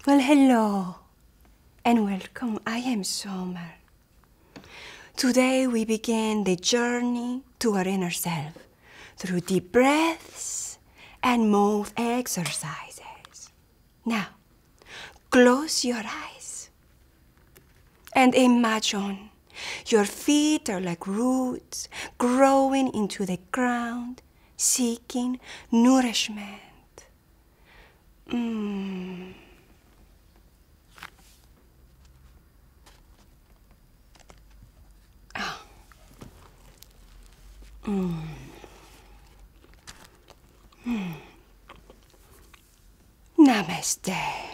Well, hello and welcome. I am Summer. Today we begin the journey to our inner self through deep breaths and mouth exercises. Now, close your eyes and imagine your feet are like roots growing into the ground, seeking nourishment. Namaste.